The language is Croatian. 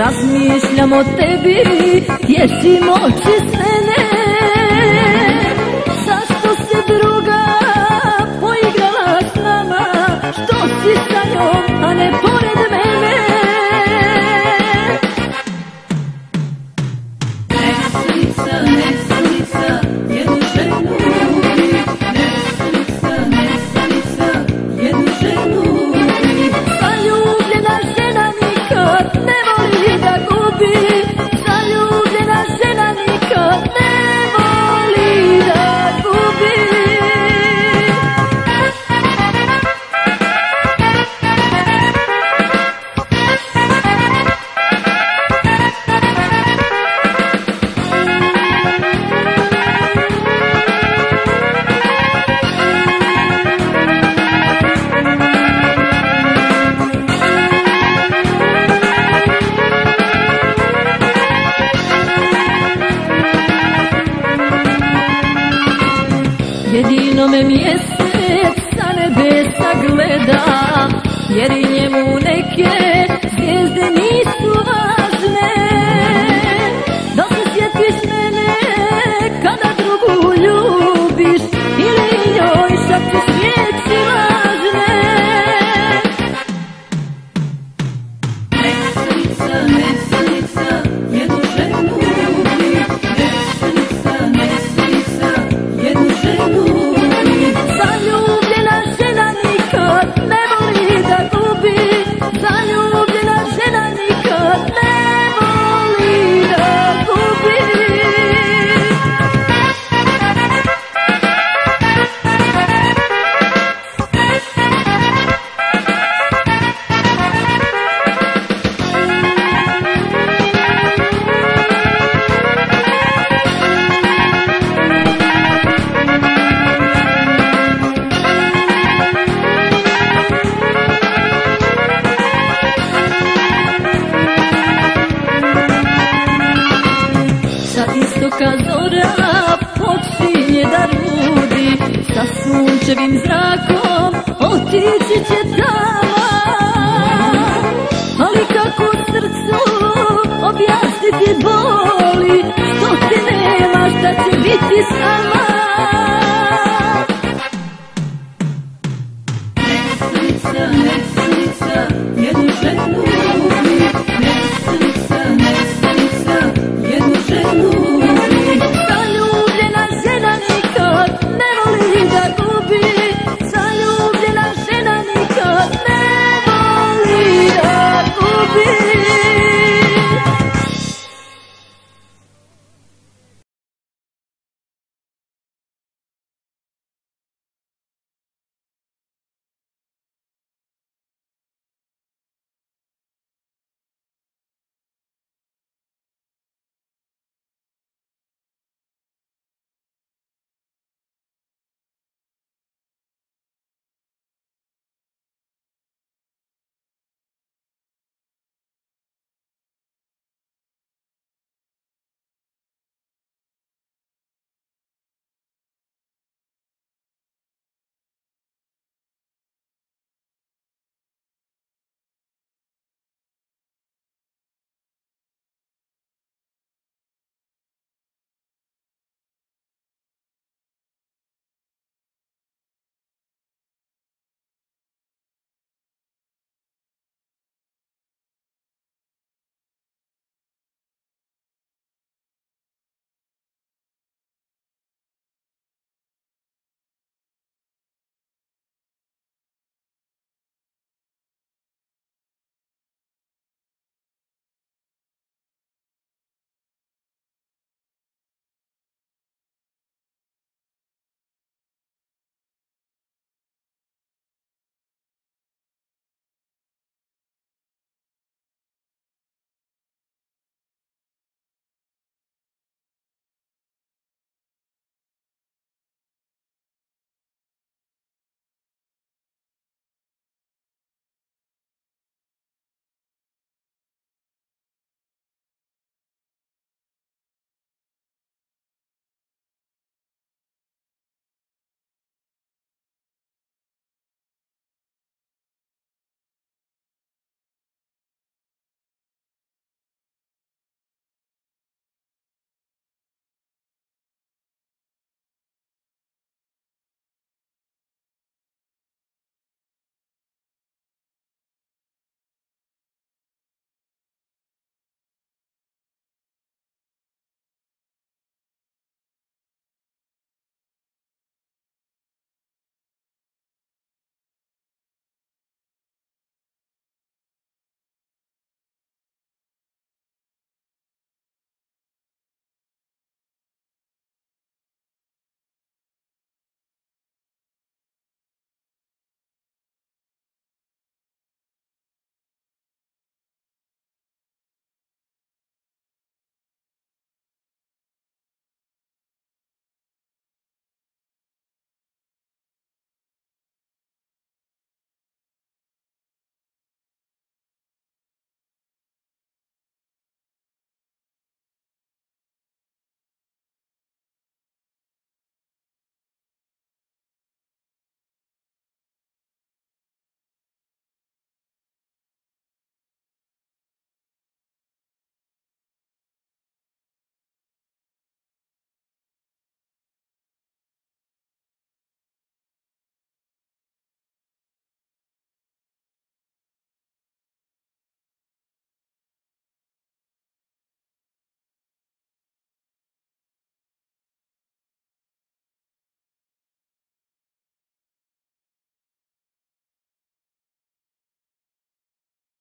razmišljam o tebi, tješim oči s mene. Zašto se druga poigrala s nama, što si sa njom, a ne pored mene? Neslica, neslica, jednu ženu ljubi. Neslica, neslica, jednu ženu ljubi. Zaljubljena žena nikad ne voli da gubi. Zaljubljena žena nikad ne voli da gubi. Jedino me mjesec sa nebesa gleda, jer i njemu neke zvijezde nisu važne. Da se sjetiš mene kada drugu ljubiš, ili njoj šapćeš riječi lažne. Neslica, neslica, jednu ženu ljubi. Neslica, neslica, jednu ženu ljubi. Zaljubljena žena nikad ne voli da gubi. Zaljubljena žena nikad ne voli da gubi. Sa istoka zora počinje da rudi, sa sunčevim zrakom otići će tama. Ali kako srcu objasniti boli, što te nema, šta će biti s nama? Neslica,